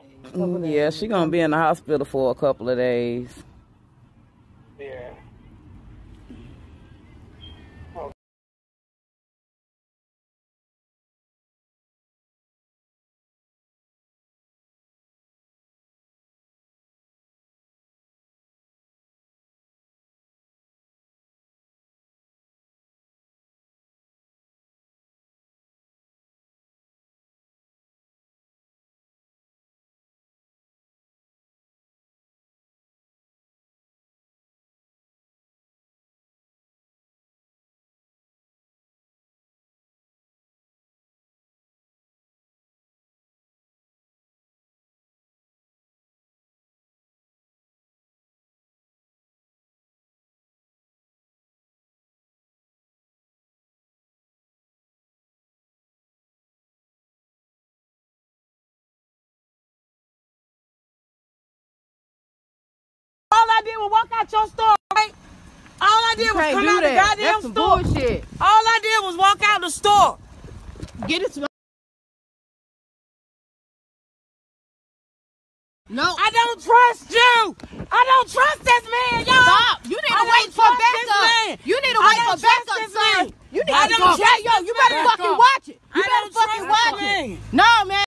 Yeah, she gonna be in the hospital for a couple of days. Yeah. All I did was walk out your store, right? All I did was come out the goddamn store. Bullshit. All I did was walk out the store. Get it to No. I don't trust you. I don't trust this man, y'all. Stop. You need to wait